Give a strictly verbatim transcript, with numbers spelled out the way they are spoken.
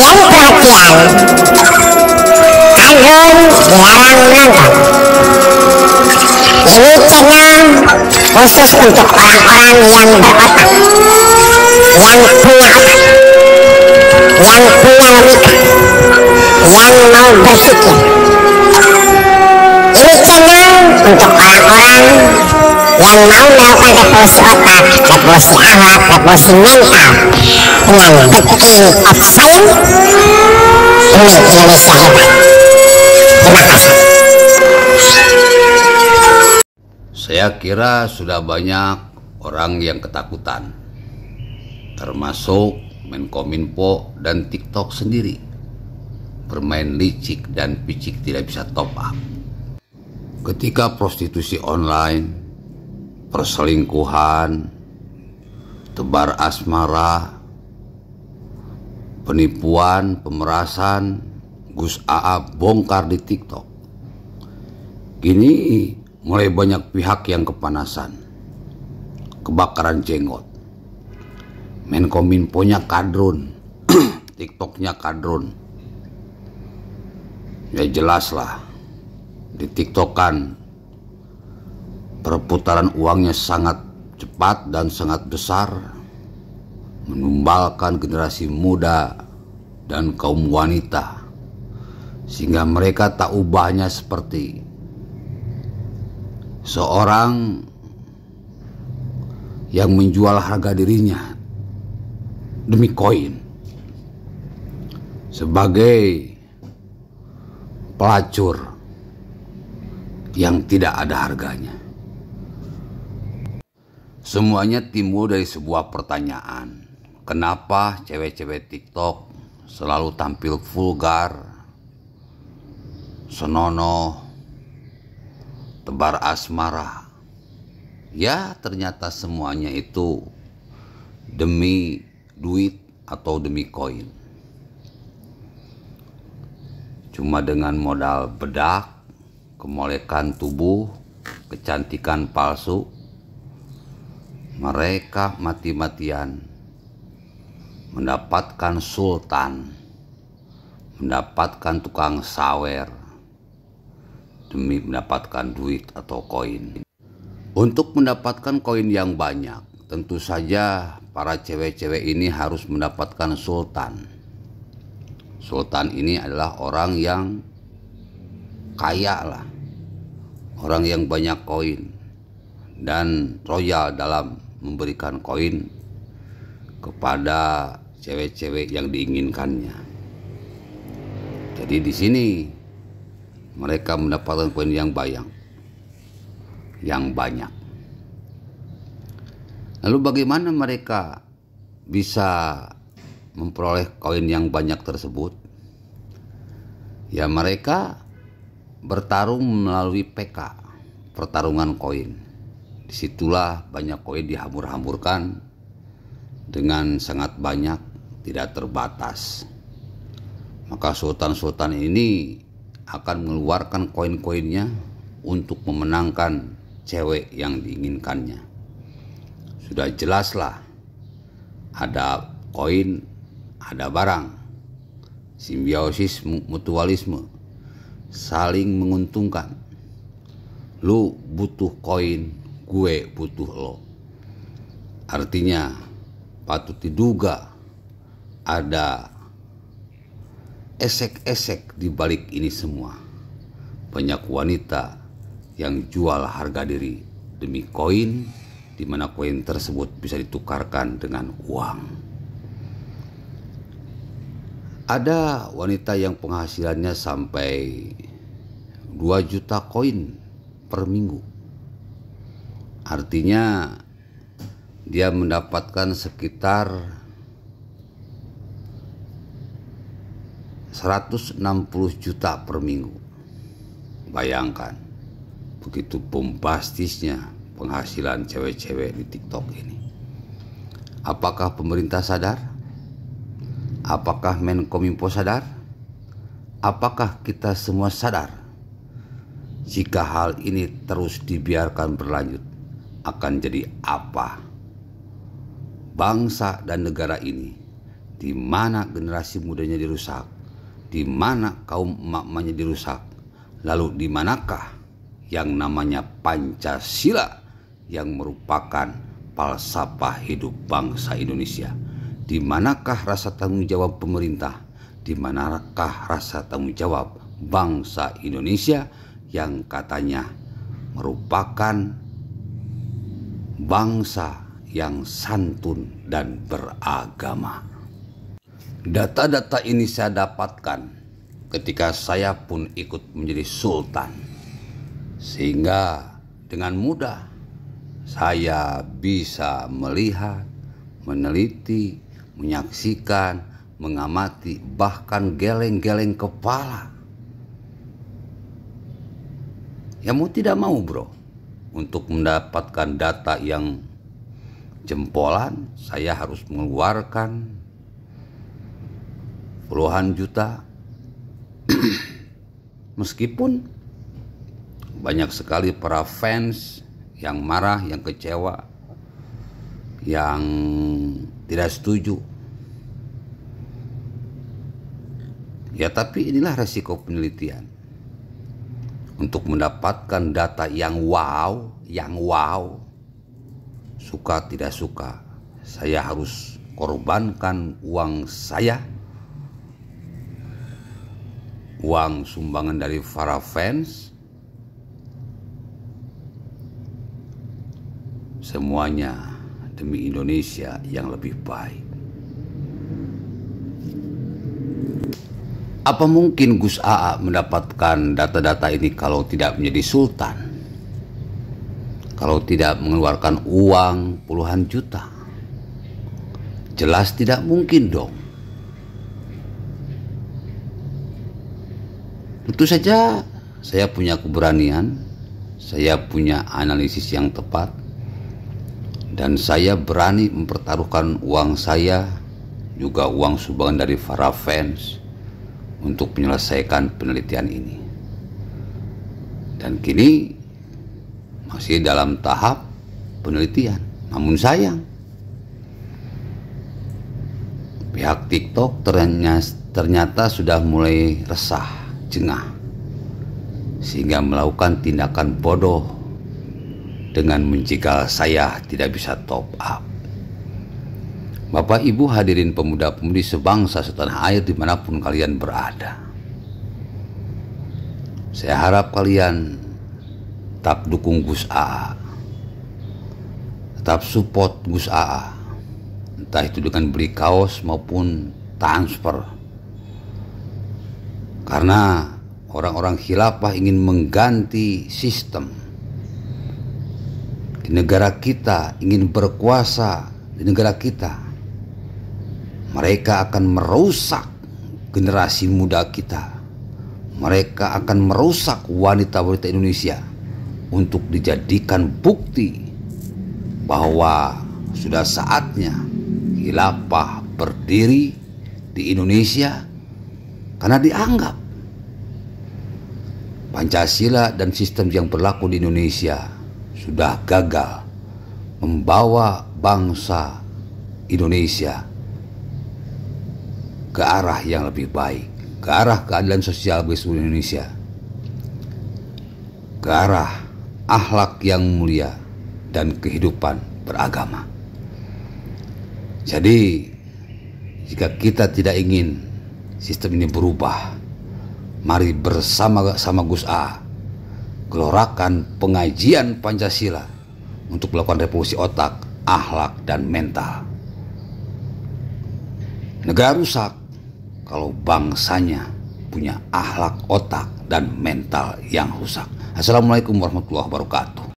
perhatian, Kadrun dilarang menonton. Ini channel khusus untuk orang-orang yang berotak, yang punya otak, yang punya logika, yang mau berpikir. Ini channel untuk orang-orang yang mau melakukan revolusi otak, revolusi akhlak, revolusi mental dengan the king of science demi Indonesia hebat. Terima kasih. Saya kira sudah banyak orang yang ketakutan, termasuk Menkominfo dan TikTok sendiri, bermain licik dan picik tidak bisa top up. Ketika prostitusi online, perselingkuhan, tebar asmara, penipuan, pemerasan, Gus A A bongkar di TikTok. Kini mulai banyak pihak yang kepanasan, kebakaran jenggot. Menkominfonya kadrun, TikToknya kadrun. Ya jelas lah, di TikTok kan perputaran uangnya sangat cepat dan sangat besar, menumbalkan generasi muda dan kaum wanita, sehingga mereka tak ubahnya seperti seorang yang menjual harga dirinya demi koin, sebagai pelacur yang tidak ada harganya. Semuanya timbul dari sebuah pertanyaan. Kenapa cewek-cewek TikTok selalu tampil vulgar, senonoh, tebar asmara? Ya, ternyata semuanya itu demi duit atau demi koin. Cuma dengan modal bedak, kemolekan tubuh, kecantikan palsu, mereka mati-matian mendapatkan sultan, mendapatkan tukang sawer demi mendapatkan duit atau koin. Untuk mendapatkan koin yang banyak, tentu saja para cewek-cewek ini harus mendapatkan sultan. Sultan ini adalah orang yang kaya lah, orang yang banyak koin dan royal dalam memberikan koin kepada cewek-cewek yang diinginkannya. Jadi di sini mereka mendapatkan koin yang banyak, yang banyak. Lalu bagaimana mereka bisa memperoleh koin yang banyak tersebut? Ya, mereka bertarung melalui P K, pertarungan koin. Disitulah banyak koin dihambur-hamburkan dengan sangat banyak, tidak terbatas. Maka sultan-sultan ini akan mengeluarkan koin-koinnya untuk memenangkan cewek yang diinginkannya. Sudah jelaslah, ada koin, ada barang, simbiosis mutualisme, saling menguntungkan. Lu butuh koin, gue butuh lo. Artinya patut diduga ada esek-esek di balik ini semua. Banyak wanita yang jual harga diri demi koin, di mana koin tersebut bisa ditukarkan dengan uang. Ada wanita yang penghasilannya sampai dua juta koin per minggu. Artinya dia mendapatkan sekitar seratus enam puluh juta per minggu. Bayangkan, begitu bombastisnya penghasilan cewek-cewek di TikTok ini. Apakah pemerintah sadar? Apakah Menkominfo sadar? Apakah kita semua sadar? Jika hal ini terus dibiarkan berlanjut, akan jadi apa bangsa dan negara ini di mana generasi mudanya dirusak, di mana kaum emak-emaknya dirusak, lalu di manakah yang namanya Pancasila yang merupakan falsafah hidup bangsa Indonesia? Di manakah rasa tanggung jawab pemerintah? Di manakah rasa tanggung jawab bangsa Indonesia yang katanya merupakan bangsa yang santun dan beragama? Data-data ini saya dapatkan ketika saya pun ikut menjadi sultan, sehingga dengan mudah saya bisa melihat, meneliti, menyaksikan, mengamati, bahkan geleng-geleng kepala. Ya mau tidak mau bro, untuk mendapatkan data yang jempolan, saya harus mengeluarkan puluhan juta. Meskipun banyak sekali para fans yang marah, yang kecewa, yang tidak setuju. Ya tapi inilah resiko penelitian. Untuk mendapatkan data yang wow, yang wow, suka tidak suka, saya harus korbankan uang saya, uang sumbangan dari para fans, semuanya demi Indonesia yang lebih baik. Apa mungkin Gus A A mendapatkan data-data ini kalau tidak menjadi sultan? Kalau tidak mengeluarkan uang puluhan juta? Jelas tidak mungkin dong. Tentu saja saya punya keberanian, saya punya analisis yang tepat, dan saya berani mempertaruhkan uang saya, juga uang sumbangan dari para fans, untuk menyelesaikan penelitian ini. Dan kini masih dalam tahap penelitian. Namun sayang, pihak TikTok ternyata, ternyata sudah mulai resah, jengah, sehingga melakukan tindakan bodoh dengan menjegal saya tidak bisa top up. Bapak Ibu hadirin pemuda-pemudi sebangsa setanah air dimanapun kalian berada, saya harap kalian tetap dukung Gus A A, tetap support Gus A A, entah itu dengan beli kaos maupun transfer. Karena orang-orang khilafah ingin mengganti sistem di negara kita, ingin berkuasa di negara kita. Mereka akan merusak generasi muda kita. Mereka akan merusak wanita-wanita Indonesia untuk dijadikan bukti bahwa sudah saatnya khilafah berdiri di Indonesia, karena dianggap Pancasila dan sistem yang berlaku di Indonesia sudah gagal membawa bangsa Indonesia ke arah yang lebih baik, ke arah keadilan sosial bagi seluruh Indonesia, ke arah akhlak yang mulia dan kehidupan beragama. Jadi jika kita tidak ingin sistem ini berubah, mari bersama-sama Gus A A gelorakan pengajian Pancasila untuk melakukan revolusi otak, akhlak, dan mental. Negara rusak kalau bangsanya punya akhlak, otak, dan mental yang rusak. Assalamualaikum warahmatullahi wabarakatuh.